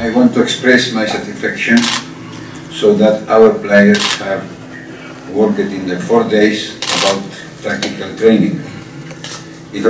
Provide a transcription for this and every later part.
I want to express my satisfaction so that our players have worked in the 4 days about practical training. It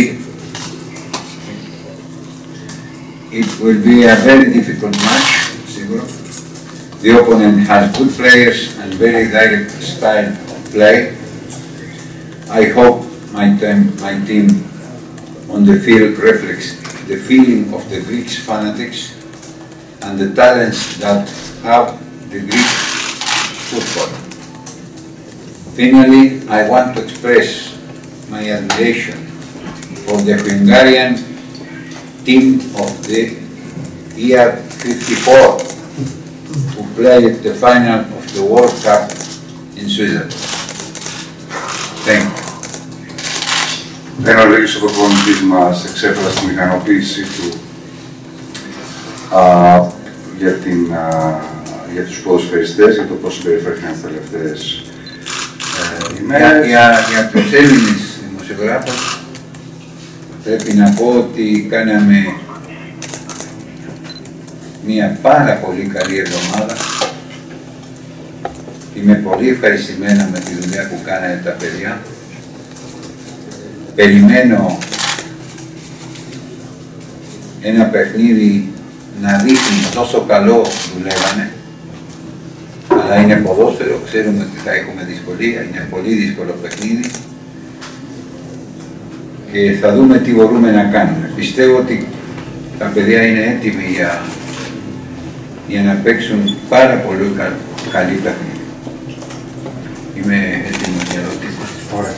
will be a very difficult match, Siguro. The opponent has good players and very direct style of play. I hope my team on the field reflects the feeling of the Greek fanatics and the talents that have the Greek football. Finally, I want to express my admiration for the Hungarian team of the year 54 who played the final of the World Cup in Switzerland. Thank you. Εν ολίγης ο προπονητής μας εξέφρασε την ικανοποίησή του για τους ποδοσφαιριστές, για το πώς συμπεριφέρθηκαν τις τελευταίες ημέρες. Για τους Έλληνες δημοσιογράφους πρέπει να πω ότι κάναμε μια πάρα πολύ καλή εβδομάδα. Είμαι πολύ ευχαριστημένα με τη δουλειά που κάνανε τα παιδιά. Περιμένω ένα παιχνίδι να δείχνει τόσο καλό δουλεύανε, αλλά είναι ποδόσφαιρο, ξέρουμε ότι θα έχουμε δυσκολία, είναι πολύ δύσκολο παιχνίδι και θα δούμε τι μπορούμε να κάνουμε. Πιστεύω ότι τα παιδιά είναι έτοιμοι για να παίξουν πάρα πολύ καλή παιχνίδι. Είμαι έτοιμος για ερωτήσεις. Ωραία.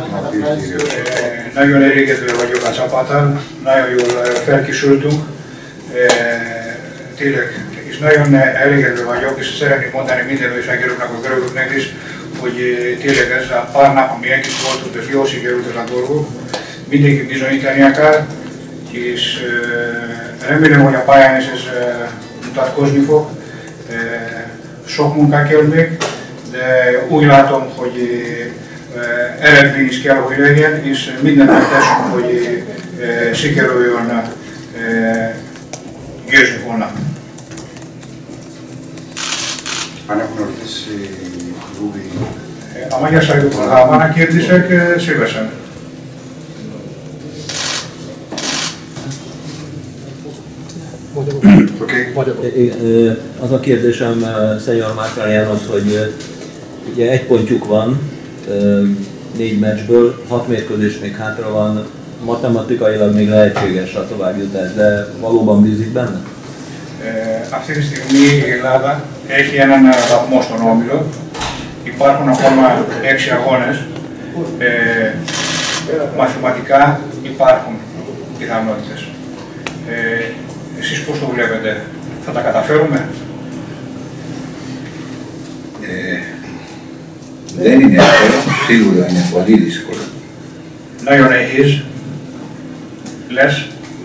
Nagyon elégedve vagyok a csapattal, nagyon jól felkészültünk, tényleg, és nagyon elégedve vagyok, és szeretnék mondani minden újságíróknak, a görögöknek is, hogy tényleg ez a pár nap, ami együtt voltunk, és jól sikerült a dolgok, mindenki bizonyítania kell, és remélem, hogy a pályán is ez mutatkozni fog. Sok munka kell még, de úgy látom, hogy eredmény is kell, hogy legyen, és mindent megteszünk, hogy sikerüljön győzni holnap. A magyarságokban, ha vannak kérdések, szívesen. Az a kérdésem Szenyor Márkáriánhoz, hogy ugye 1 pontjuk van 4 meccsből, 6 mérkőzés még hátra van, matematikailag még lehetséges a továbbjutás, de valóban bízik benne? Αυτή τη στιγμή η Ελλάδα έχει έναν βαθμό στον όμιλο. Υπάρχουν ακόμα 6 αγώνες. Μαθηματικά υπάρχουν πιθανότητες. Εσείς πώς το βλέπετε, θα τα καταφέρουμε? Δεν είναι εύκολο, σίγουρα είναι πολύ δύσκολο. Nagyon nehéz lesz.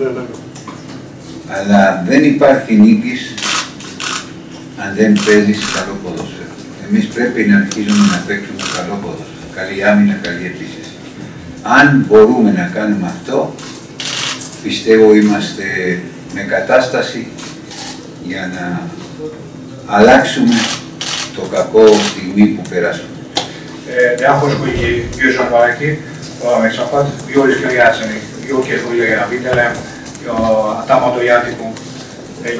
Αλλά δεν υπάρχει νίκης αν δεν παίζεις καλό ποδόσφαιρο. Εμείς πρέπει να αρχίσουμε να παίξουμε καλό ποδόσφαιρο. Καλή άμυνα, καλή επίθεση. Αν μπορούμε να κάνουμε αυτό, πιστεύω είμαστε με κατάσταση για να αλλάξουμε το κακό στιγμή που περάσουμε. De ahhoz, hogy győzön valaki, valamely csapat, jól is kell játszani, jól kell, hogy legyen a védelem, a támadó játékunk. Egy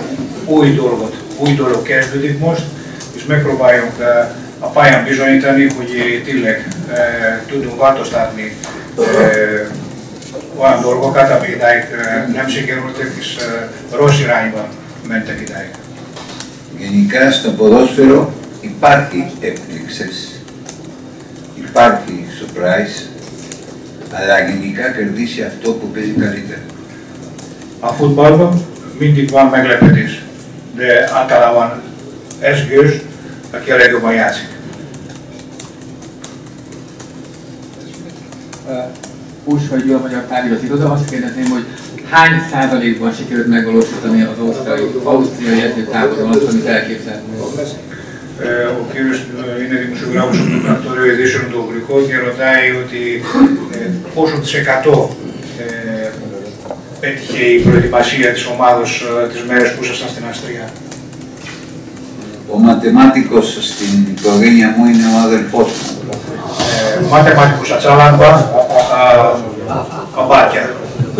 új dolog kezdődik most, és megpróbáljunk a pályán bizonyítani, hogy tényleg tudunk változtatni olyan dolgokat, ami idáig nem sikerültek, és rossz irányba mentek idáig. Γενικά στο ποδόσφαιρο υπάρχει έκπληξες, υπάρχει surprise, αλλά γενικά κερδίσει αυτό που παίζει καλύτερα. A futballban mindig van meglepetés, de általában ez győz, aki a legjobban játszik. Újságíró a Magyar Táviratiroda, azt kérdezném, hogy hány százalékban sikerült megvalósítani az ausztriai edzőtáborodat, amit elképzeltünk? Είναι δημοσιογράφος του πρακτορείου ειδήσεων του Ουγγρικού και ρωτάει ότι πόσο της 100 πέτυχε η προετοιμασία της ομάδος τις μέρες που ήσασταν στην Αυστρία? Ο μαθηματικός στην οικογένεια μου είναι ο αδελφός μου. Μαθηματικός ατσάλαμπα, παπάκια.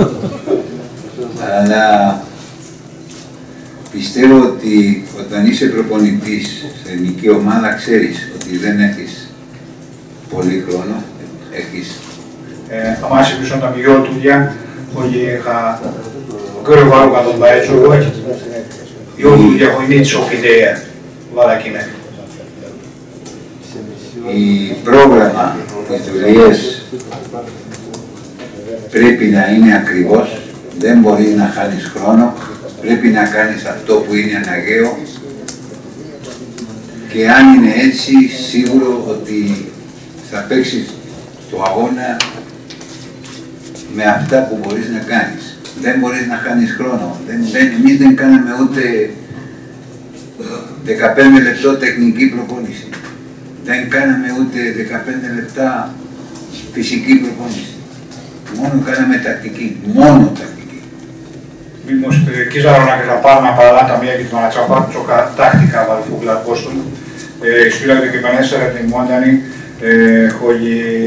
Αλλά πιστεύω ότι όταν είσαι προπονητής σε εθνική ομάδα ξέρεις ότι δεν έχεις πολύ χρόνο, έχεις. Αμάς επίσης τα μειώ τούτια, ότι είχα καιρό βάρου κατά τον παέτσο, όχι. Io ho inizio idea, βάλα κοινέ. Η πρόγραμμα της δουλειές πρέπει να είναι ακριβώς, δεν μπορεί να χάνεις χρόνο, πρέπει να κάνεις αυτό που είναι αναγκαίο και αν είναι έτσι σίγουρο ότι θα παίξεις το αγώνα με αυτά που μπορείς να κάνεις. Δεν μπορείς να χάνεις χρόνο. Εμείς δεν κάναμε ούτε 15 λεπτό τεχνική προπόνηση. Δεν κάναμε ούτε 15 λεπτά φυσική προπόνηση. Μόνο κάναμε τακτική. Μόνο τακτική. Mimos kizárólag ez a párnápálát, ami együtt van a csapat, csak a taktikával foglalkoztunk, és tulajdonképpen ezt szeretném mondani, hogy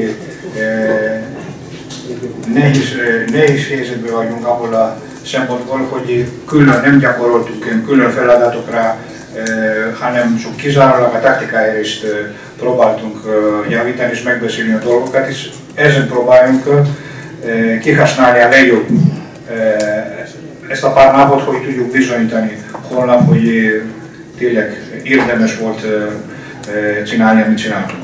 nehéz helyzetben vagyunk abból a szempontból, hogy külön nem gyakoroltunk külön feladatokra, hanem csak kizárólag a taktikai részt próbáltunk javítani és megbeszélni a dolgokat, és ezen próbáljunk kihasználni a legjobb ezt a pár napot, hogy tudjuk bizonyítani holnap, hogy tényleg érdemes volt csinálni, amit csináltunk.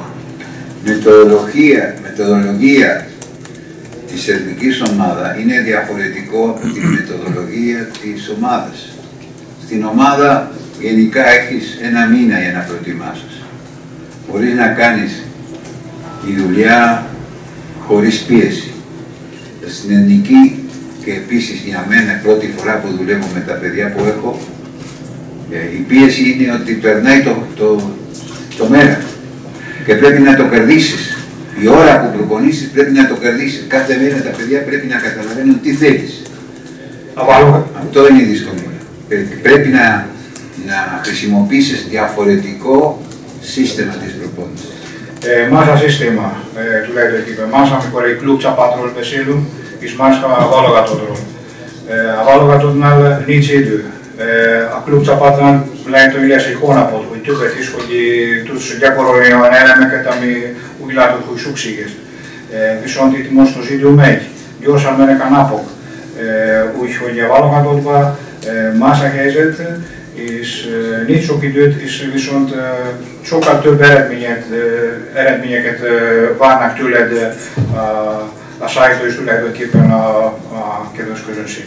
Μεθοδολογία της εθνικής ομάδας είναι διαφορετικό από τη μεθοδολογία της ομάδας. Στην ομάδα γενικά έχεις ένα μήνα για να προετοιμάσεις. Μπορείς να κάνεις τη δουλειά χωρίς πίεση. Στην εθνική και επίσης για μένα πρώτη φορά που δουλεύω με τα παιδιά που έχω, η πίεση είναι ότι περνάει το μέρα και πρέπει να το κερδίσεις. Η ώρα που προπονήσεις πρέπει να το κερδίσεις. Κάθε μέρα τα παιδιά πρέπει να καταλαβαίνουν τι θέλεις. Αυτό είναι η δυσκολία. Πρέπει να χρησιμοποιήσεις διαφορετικό σύστημα της προπόνησης. Más a sistema tulajdonképpen, más, amikor egy klubcsapatról beszélünk, és más a válogatottról. A válogatottnál nincs idő. A klubcsapatnál lehet, hogy lesz egy hónapot, vagy többet is, hogy tudsz gyakorolni olyan elemeket, ami úgy látod, hogy szükséges. Viszont itt most az idő megy, gyorsan mennek a napok, úgyhogy a válogatottban más a helyzet, és nincs sok időt, és viszont sokkal több eredményeket várnak tőled a sajtó és tulajdonképpen a kedves közönség.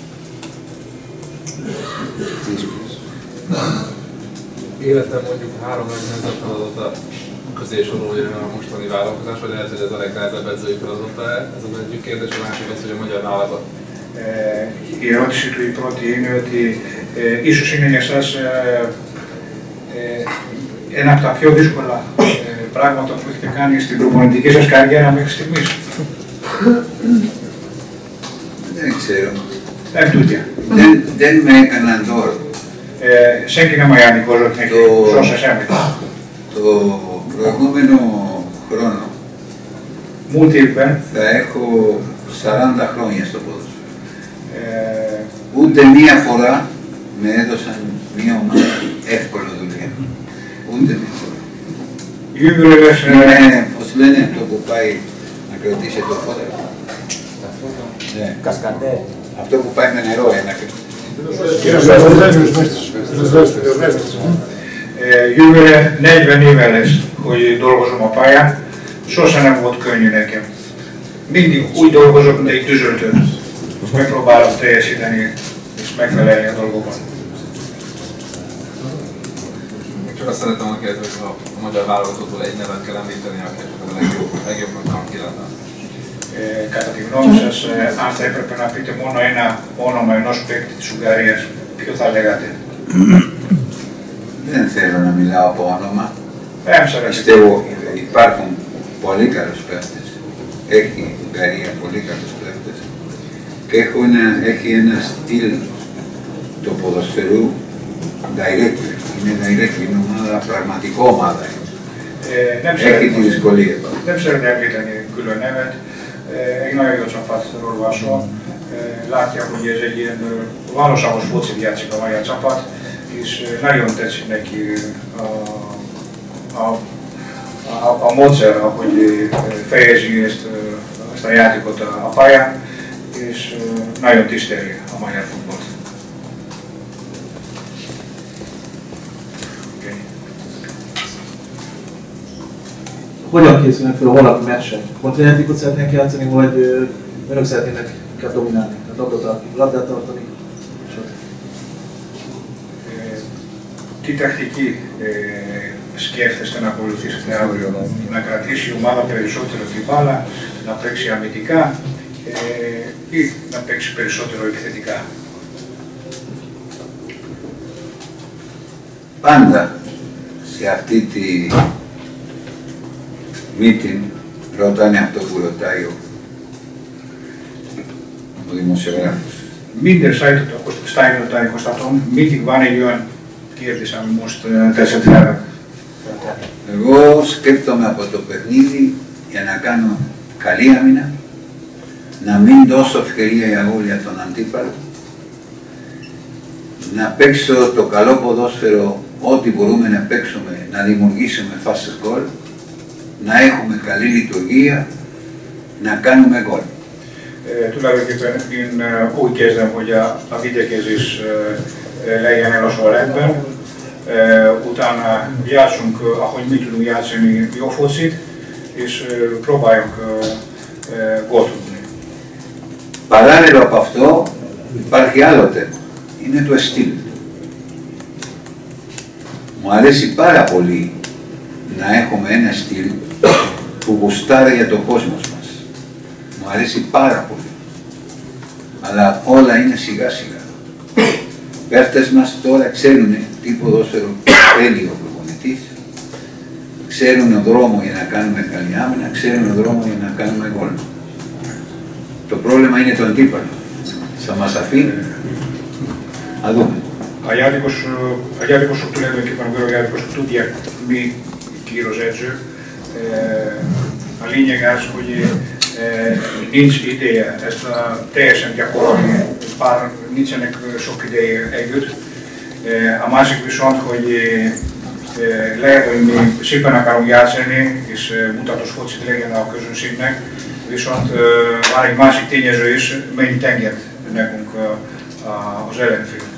Életem mondjuk 3 legnehezebb feladata közé sorolja a mostani vállalkozás, vagy lehet, hogy ez a legnehezebb edzői feladata. Ez az egyik kérdés, a másik az, hogy a magyar válogatott. I različitoj proti imati ίσως είναι για εσάς ένα από τα πιο δύσκολα πράγματα που έχετε κάνει στην προπονητική σας καριέρα μέχρι στιγμής. Δεν ξέρω. Τούτια. Δεν με έκαναν δώρο. Senki nem ajándékozott neki, sose semmit. Το προηγούμενο χρόνο Múlt évben θα έχω 40 χρόνια στο ποδόσφαιρο. Ούτε μία φορά με έδωσαν μία ομάδα εύκολο δουλειά. Ούτε μία φορά. Είναι, πώς λένε αυτό που πάει να κρατήσει το φώτα. Ναι. Κασκαντέ. Αυτό που πάει με νερό, να κρατήσει. Jövőre 40 éve lesz, hogy dolgozom a pályán, sose nem volt könnyű nekem. Mindig úgy dolgozok, mint egy tüzöltő, és megpróbálok teljesíteni és megfelelni a dolgokon. Csak azt szeretem volna kérdezni, hogy a magyar válogatottból egy nevet kell említeni, aki a legjobbnak van kilátni. Κατά τη γνώμη σας, αν θα έπρεπε να πείτε μόνο ένα όνομα ενός παίκτη της Ουγγαρίας, ποιο θα λέγατε? Δεν θέλω να μιλάω από όνομα. Έμψαρα. Πιστεύω υπάρχουν πολύ καλούς παίκτες. Έχει η Ουγγαρία πολύ καλούς παίκτες. Και έχει ένα στυλ το ποδοσφαιρού direct. Είναι direct, είναι ομάδα, πραγματικό ομάδα. Έχει τη δυσκολία. Nem szeretné említeni külön nevet, egy nagyon jó csapatról olvasom. Látja, hogy ez egy ilyen valóságos focit játszik a magyar csapat, és nagyon tetszik neki a módszer, ahogy fejezi ezt a játékot a pályán, és nagyon tiszteli a magyar futballt. Hogyan készülnek fel a holnapi meccsen? Kontrajátékot szeretnék játszani, vagy önök szeretnének inkább dominálni? Tehát labdát tartani? Ti tecnici schierte stanno con una caratteristica umana per il sotto di palla, una plexia mitica e una plexia per il sotto επιθετικά. Πάντα σε αυτή τη meeting ρωτάνε αυτό που ρωτάει ο δημοσιογράφος. Minden tájékoztatom, mindig van egy olyan kérdés, ami most teszed fel. Εγώ σκέφτομαι από το παιχνίδι για να κάνω καλή άμυνα, να μην δώσω ευκαιρία για γκολ για τον αντίπαλο, να παίξω το καλό ποδόσφαιρο ό,τι μπορούμε να παίξουμε, να δημιουργήσουμε φάσεις γκολ, να έχουμε καλή λειτουργία, να κάνουμε γκολ. Tulajdonképpen én úgy kezdem, hogy a videokézés legyen elosztva rendben, utána játszunk, ahogy mi tudunk játszani jó focit, és próbáljunk gólt tudni. Παράλληλο από αυτό υπάρχει άλλο θέμα, είναι το στυλ. Μου αρέσει πάρα πολύ να έχουμε ένα στυλ που γουστάρει για το κόσμο μας. Μου αρέσει πάρα πολύ. Αλλά όλα είναι σιγά σιγά. Οι παίχτες μας τώρα ξέρουν τι ποδόσφαιρο θέλει ο προπονητής, ξέρουν ο δρόμο για να κάνουμε καλή άμυνα, ξέρουν ο δρόμο για να κάνουμε γκολ. Το πρόβλημα είναι το αντίπαλο. Θα μας αφήνει. Να δούμε. A játékosok tulajdonképpen a görög játékosok tudják, mi kiír az edző. A lényeg az, hogy nincs ideje ezt a teljesen gyakorolni, bár nincsenek sok ideje együtt. A másik viszont, hogy lehet, hogy mi szépen akarunk játszani, és mutatos focit legyen a közönségnek, viszont van egy másik tényező is, mennyit enged nekünk az ellenfél.